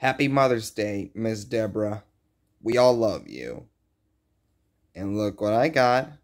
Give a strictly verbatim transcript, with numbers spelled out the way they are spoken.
Happy Mother's Day, Miss Deborah. We all love you. And look what I got.